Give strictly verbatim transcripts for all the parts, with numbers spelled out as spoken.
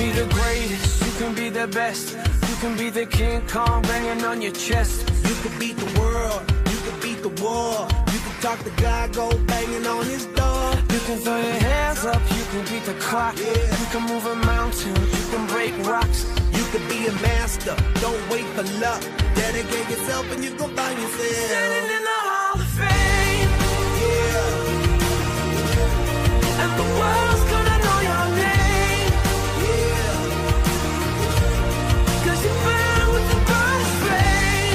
be the greatest, you can be the best. You can be the King Kong banging on your chest. You can beat the world, you can beat the war. You can talk to God, go banging on his door. You can throw your hands up, you can beat the clock. Yeah. You can move a mountain, you can break rocks. You can be a master, don't wait for luck. Dedicate yourself and you gon' find yourself Standing in the Hall of Fame. Yeah. And the world's gonna know your name. Yeah. Cause you burn with the brightest flame.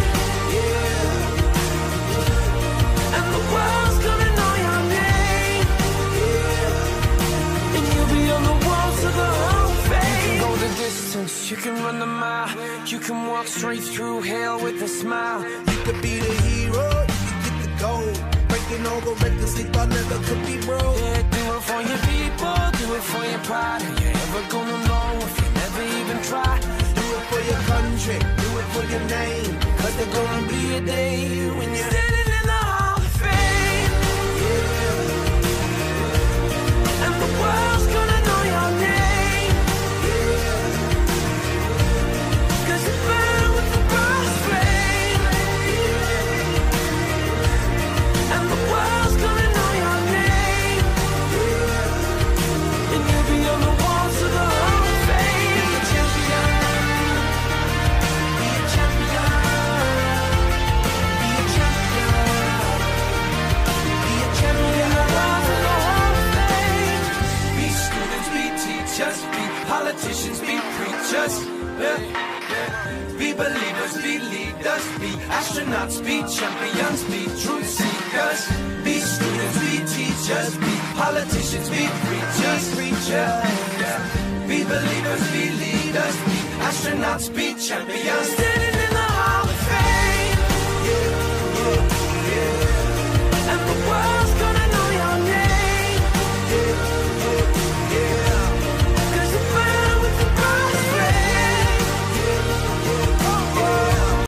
Yeah. And the world's gonna know your name. Yeah. And you'll be on the walls of the Hall of Fame. You can go the distance, you can run the mile. You can walk straight through hell with a smile. You could be the hero, you could get the gold. Breaking over records they thought never could be broke. Yeah, do it for your people, do it for your pride. Are you ever gonna know if you never even try? Do it for your country, do it for your name. Cause there's gonna be a day when you're standing in the Hall of Fame. Yeah. And the world's gonna know your name. Yeah. Cause you burn with the brightest flame. Yeah. And the world's gonna know your name. Yeah. And you'll be on the walls of the Hall of Fame. Be a champion. Be a champion. Be a champion. Be a champion. The walls of the Hall of Fame. Be students, be teachers, be politicians, be preachers. Yeah, yeah. Be believers, be leaders, be astronauts, be champions, be truth seekers. Be students, be teachers, be politicians, be preachers, preachers. Yeah. Be believers, be leaders, be astronauts, be champions.